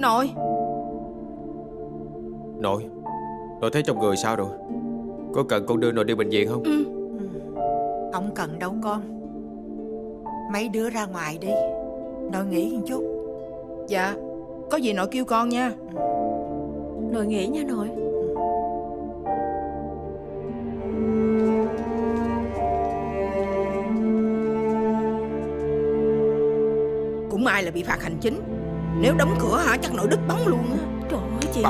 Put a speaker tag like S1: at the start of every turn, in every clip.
S1: Nội.
S2: Nội thấy trong người sao rồi? Có cần con đưa nội đi bệnh viện không?
S3: Không cần đâu con. Mấy đứa ra ngoài đi, nội nghỉ một chút.
S1: Dạ, có gì nội kêu con nha.
S4: Nội nghỉ nha nội.
S1: Cũng may là bị phạt hành chính. Nếu đóng cửa hả chắc nội đứt bóng luôn á.
S4: Trời ơi chị.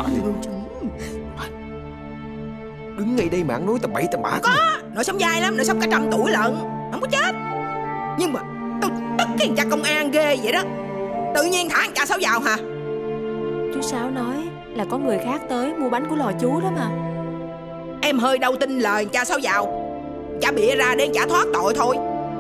S2: Đứng ngay đây mà ăn nói tầm bậy tầm bạ.
S1: Có, nội sống dai lắm, nội sống cả 100 tuổi lận. Không có chết. Nhưng mà tôi tức cái thằng cha công an ghê vậy đó. Tự nhiên thả thằng cha Sáu vào hả?
S4: Chú Sáu nói là có người khác tới mua bánh của lò chú đó mà.
S1: Em hơi đâu tin lời cha Sáu vào. Cha bịa ra để cha thoát tội thôi.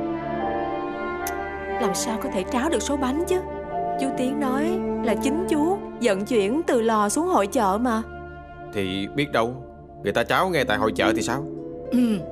S4: Làm sao có thể tráo được số bánh chứ? Chú Tiến nói là chính chú vận chuyển từ lò xuống hội chợ mà.
S2: Thì biết đâu người ta tráo ngay tại hội chợ thì sao?